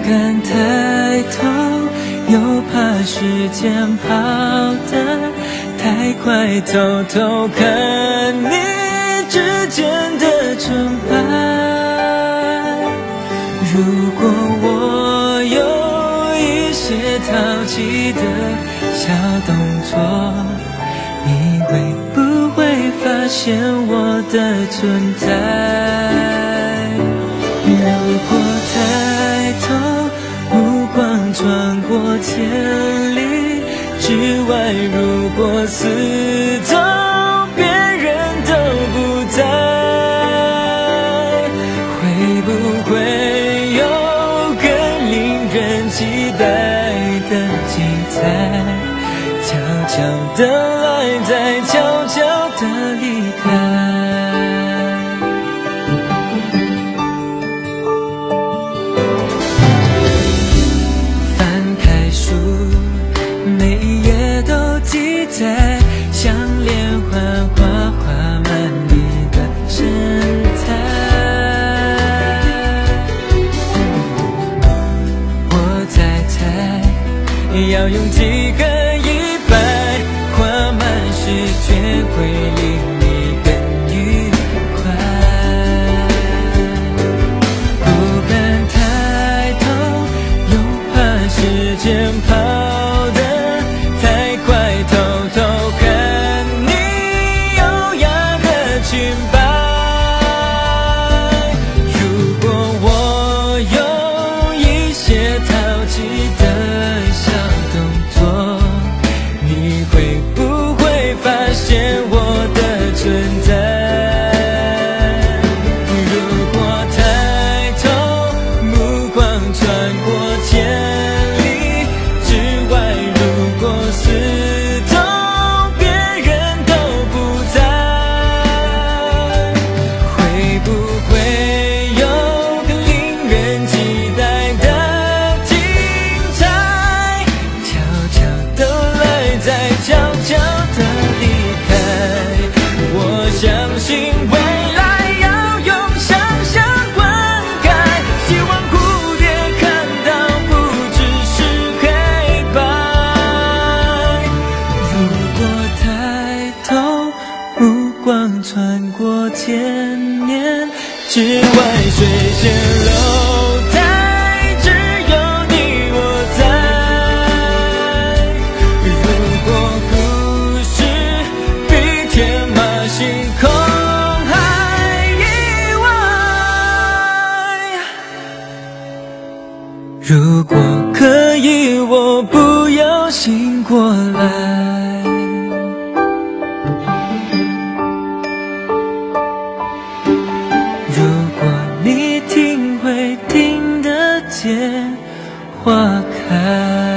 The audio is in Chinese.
敢抬头，又怕时间跑得太快，偷偷看你指尖的纯白。如果我有一些淘气的小动作，你会不会发现我的存在？如果抬头，目光穿过千里之外，如果四周别人都不在，会不会有更令人期待的精彩？悄悄地来，再悄悄地离开。在像连环画画满你的神态，我在猜要用几个一百画满诗，却会令你更愉快。不敢抬头，又怕时间跑穿过千年之外，水仙楼台只有你我在。如果故事比天马行空还意外，如果可以，我不要醒过来。会听得见花开。